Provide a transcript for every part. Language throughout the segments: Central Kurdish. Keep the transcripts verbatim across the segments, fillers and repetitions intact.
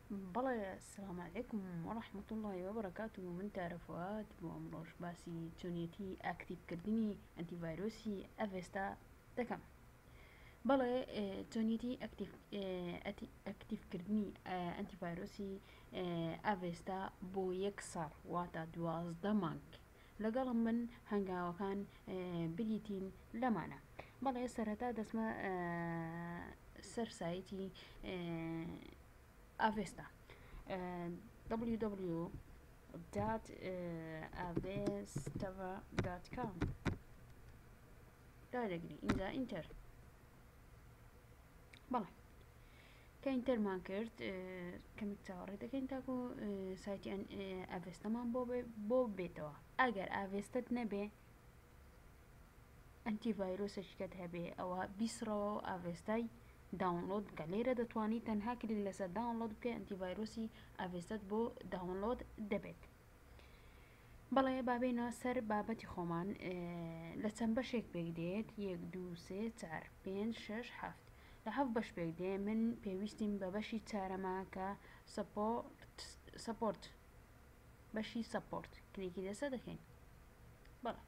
بەڵێ السلام علیکم وەڕەحمەتوڵڵاهی وبركاته من تعرفات بۆ ئەمڕۆژ باسی چۆنیەتی ئاکتیڤکردنی ئەنتیڤایرۆسی ئەڤێستا دەکەم. بەڵێ چۆنیەتی ئەکتیڤکردنی ئەنتیڤایرۆسی ئەڤێستا بۆ یەک ساڵ واتە دوازدە مانگ لەگەڵم من هەنگاوەکان بریتین لەمانە. بەڵێ سەرەتا دەچمە سەر سایتی ئەڤێستا دبلیو دبلیو دات avesta دات com دادەگری اینجا ئینتەر. بەڵێ کە ئینتەرمان کرد کەمێک چاوەڕێ دەکەین تاکو سایتی ئەڤێستەمان بۆ بێتەوە. ئەگەر ئاڤێستت نەبێ ئەنتیڤایرۆسێکت هەبێ ئەوە بیسڕەوە ئاڤێستای داونلۆد بکە. لێرە دەتوانیت تەنها کلیک لەسەر داونلۆد بکە ئەنتیڤایرۆسی ئاڤێستت بۆ داونلۆد دەبێت. بەڵێ بابێنە سەر بابەتی خۆمان لە چەند بەشێک پێک دێت یەک دوو سێ چوار پێنج شەش هەفت لە هەفت بەش پێک دێ. من پێویستیم بە بەشی چارەما کە سەپۆرت بەشی سەپۆرت کلیکی لەسەر دەکەین. بەڵێ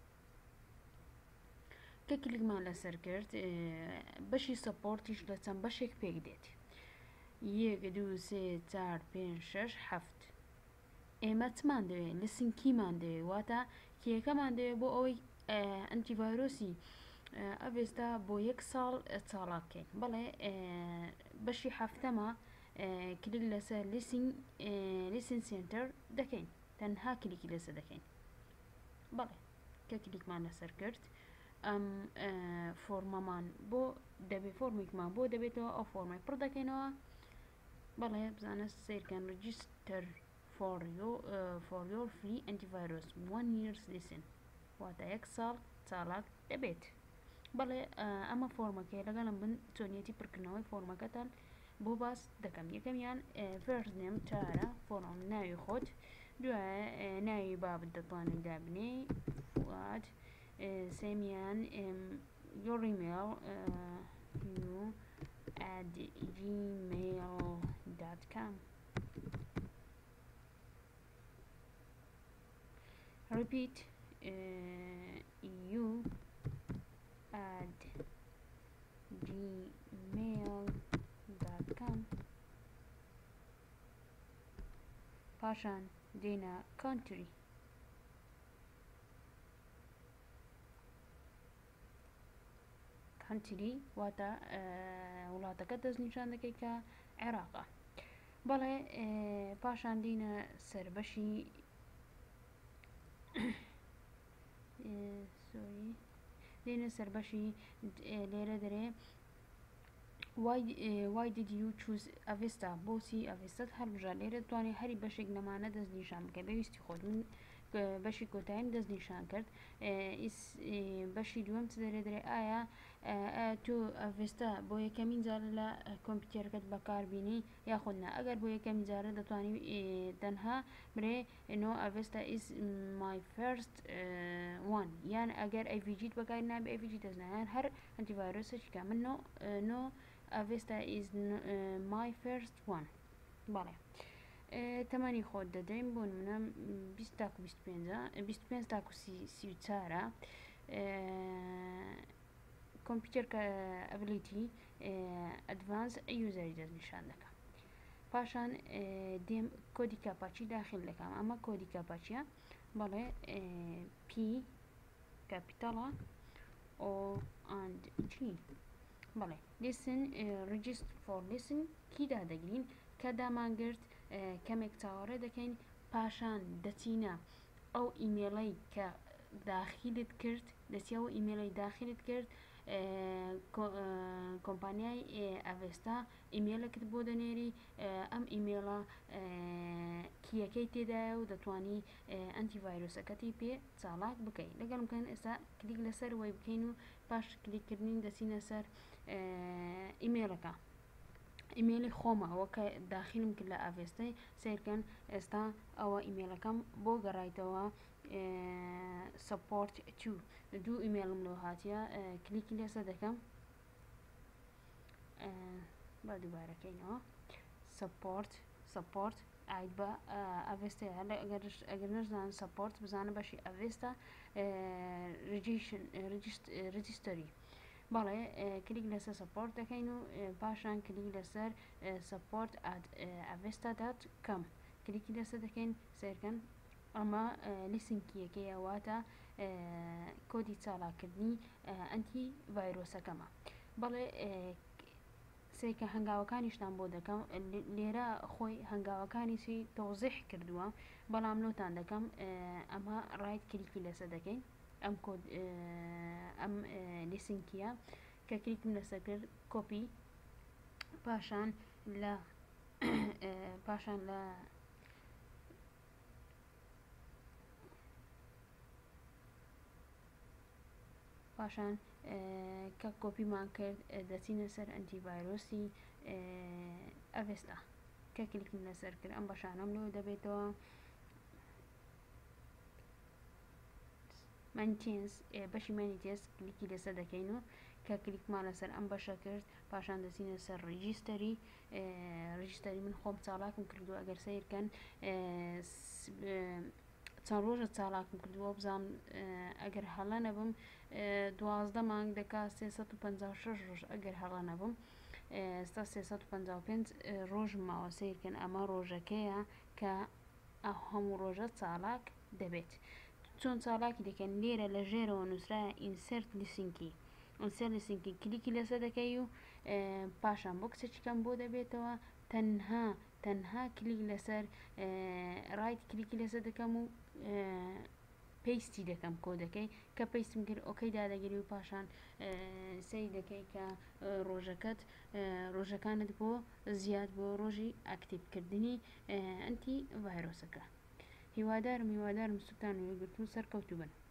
کە کلیکمان لەسەر کرد بەشی سەپۆرتیش لە چەند بەشێک پێک دێت یەک دوو سێ چوار پێنج شەش هەفت. ئێمە چمان دەوێت لسنکیمان دەوێت واتە کێکەمان دەوێت بۆ ئەوەی ئەنتیڤایرۆسی ئەڤێستا بۆ یەک ساڵ چاڵاکەین. بەڵێ بەشی هەفتەمە کلیک لەسەر لیسن سنتەر دەکەین، تەنها کلیکی لەسەر دەکەین. بەڵێ کە کلیکمان لەسەر کرد ئەم فۆرمەمان بۆ دەبێت فۆرمێکمان بۆ دەبێتەوە ئەو فۆرمای پڕ دەکەینەوە. بەڵێ بزانە سیرکەن ڕجیستەر for your uh, for your free antivirus one years listen واتە یەک ساڵ چالاک دەبێت. بەڵێ ئەمە فۆرمەکەی لەگەڵم بن چۆنیەتی پڕکردنەوەی فۆرمەکەتان بۆ باس دەکەم. یەکەمیان first name چارە فۆرم ناوی خۆت، دوایە ناوی بابت دەتوانین دابنێ فواد، سێمیان your email you at gmail dot com. repeat uh, you at gmail dot com. پاشان دێنە country country واتە وڵاتەکە دەستنیشان دەکەی کە عێراقە. بەڵێ پاشان دێنە سەر بەشی سۆری دێنە سەر بەشی لێرە دەرێ why why did you choose ئەڤێستا بۆچی ئەڤێستت هەڵبژار. لێرە دەتوانێت هەری بەشێک لەمانە دەستنیشان بکە بەویستی خۆت. من بەشی کۆتاییم دەستنیشان کرد. بەشی دووەم چ دەرێ دەرێ ئایا تۆ ئەڤێستا بۆ یەکەمین جار لە کۆمپیوتەرەکەت بەکاربینی یاخود نا. ئەگەر بۆ یەکەمین جارە دەتوانی تەنها برێ no ئەڤێستا is my first one یان ئەگەر ئەی ڤی جیت بەکار نابێ ئەی ڤی جی دەستنایان هەر ئەنتیڤایرۆسێکیکە من no no ئەڤێستا is my first one. بەڵێ تەمەنی خۆت دەدەین بۆ نمونە بیست تاکو بیست و پێنج بیست و پێنج تاکو سی و چارە. کۆمپیوتەر ئەبلیتی ئەدڤانس یوزەری دەستنیشان دەکەم. پاشان دێم کۆدی کاپاچی داخل دەکەم. ئەمە کۆدی کاپاچیە. بەڵێ پی کاپیتاڵە O and G. بەڵێ listen register for listen کی دادەگرین کە دامانگرت کەمێک چاوەڕێ دەکەین. پاشان دەچینە ئەو ئیمێڵەی کە داخلت کرد دەچی ئەو ئیمێڵەی داخلت کرد کۆمپانیای ئەڤێستا ئیمێلەکت بۆ دەنێری. ئەم ئیمێڵە کیەکەی تێدایە و دەتوانی ئەنتیڤایرۆسەکەتی پێ چالاک بکەیت. لەگەڵم بکەن ئێستا کلیک لەسەر وەی بکەین و پاش کلیککردنی دەچینە سەر ئیمێلەکە. ئیمێلی خۆمە ئەوە کە داخلم کرد لە ئاڤێستای سیرکەن. ئێستا ئەوە ئیمێلەکەم بۆ گەڕایتەوە سەپۆرت تو دوو ئیمێلم لەوە هاتیە. کلیکی لەسەر دەکەم با دووبارەکەینەوە سەپۆرت سپۆرت ئاید بە ئەڤێستا هەر ئەگەر نەزانن سپۆرت بزانە بەشی ئەڤێستا ڕجیستەری بەڵێ کلیک لەسەر سپۆرت دەکەین و پاشان کلیک لەسەر سپۆرت ئات ئەڤێستا دات کەم کلیکی لەسەر دەکەین سیرکەن ئەمە لیسینکیەکەیە واتە کۆدی چالاکردنی ئەنتی ڤایرۆسەکەمە بەڵێ سێکە هەنگاوەکانیشتان بۆ دەکەم لێرە خۆی هەنگاوەکانی چی تۆزیح کردووە بەڵام لۆتان دەکەم ئەمە ڕایت کلیکی لەسەر دەکەین ئەم کۆد ئەم لیسینکیە کە کلیکم لەسەر کرد کۆپی پاشان لە پاشان لە پاشان کە کۆپیمان کرد دەچینە سەر ئەنتی ڤایرۆسی ئەڤێستا کە کلیکم لەسەر کرد ئەم بەشانەم لەوە دەبێتەوە مانیتێنس بەشی مانیتێنس کلیکی لەسەر دەکەین و کە کلیکمان لەسەر ئەم بەشە کرد پاشان دەچینە سەر ڕیجیستەری ڕیجیستەری من خۆم چالاکم کردو ئەگەر سیرکەن چەند ڕۆژە چالاکم کردووە بزانم ئەگەر هەڵە نەبم دوازدە مانگ دەکات سێسەد و پەنجا و شەش ڕۆژ ئەگەر هەڵە نەبم ئێستا سێسەد و پەنجا و پێنج ڕۆژم ماوە سیرکەن ئەمە ڕۆژەکەیە کە هەموو ڕۆژە چالاک دەبێت چۆن چالاکی دەکەن لێرە لە ژێرەوە نووسرایە ئینسەرت لیسینکی ئینسەرت لیسینکی کلیکی لەسەر دەکەی و پاشان بۆ کچێکم بۆ دەبێتەوە تەنها تەنها کلیک لەسەر ڕایت کلیکی لەسەر دەکەم و پێیستی دەکەم کۆدەکەی کە پێیستم کرد ئۆکەی دادەگیری و پاشان سەی دەکەی کە ڕۆژەکەت ڕۆژەکانت بۆ زیاد بۆ ڕۆژی ئاکتیڤکردنی ئەنتی ڤایرۆسەکە هیوادارم هیوادارم سوتان وێگرتو سەرکەوتوو بن.